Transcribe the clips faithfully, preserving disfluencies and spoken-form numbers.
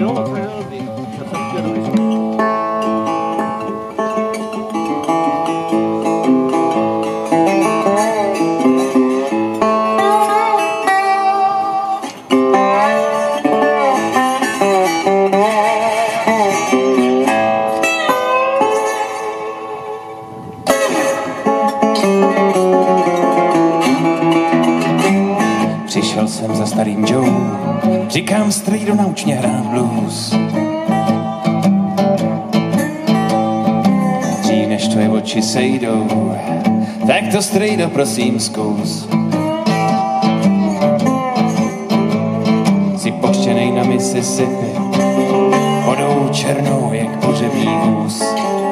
Přišel jsem za starým Joe, říkám strejdo, nauč mě hrát blues. Dřív než tvoje oči sejdou, tak to strejdo prosím zkus. Jsi pokřtěnej na Mississippi, vodou černou jak pohřební vůz.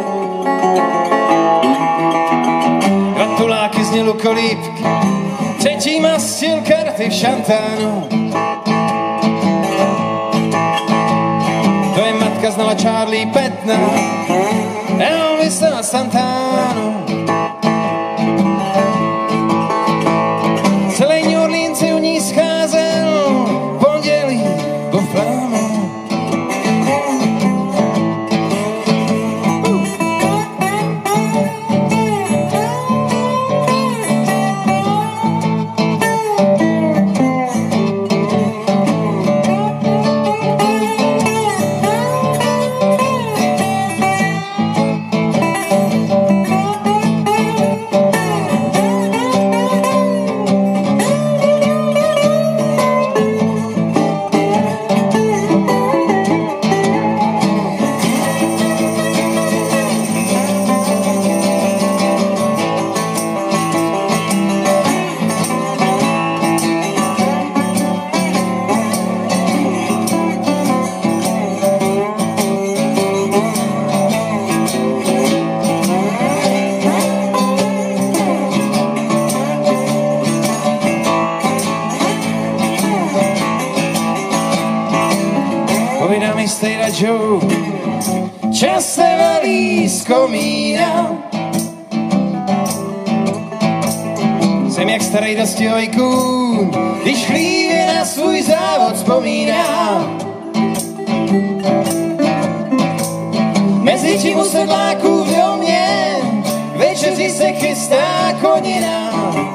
Gratuláky znělu kolíbky, třetí mastil karty v šantánu. Tvoje matka znala Charlie Petna, Elvisa a Santánu. Celý New Orleans si u ní scházel, pondělí do flámu. Povídá mi stejda Joe, čas se valí z komína. Jsem jak starý dostihový kůň, když chlívě na svůj závod vzpomíná. Mezi tím u sedláků v domě, k večeři se chystá konina.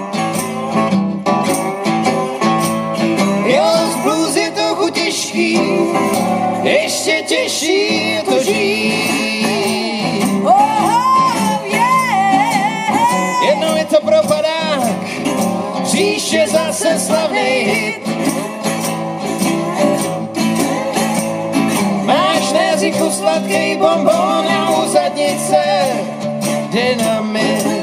Jo, z blues je trochu těžký, ještě těžší je to žít. Oh, yeah. Jednou je to propadák, příště zase slavnej hit. Máš na jazyku sladkej bonbon a u zadnice dynamit.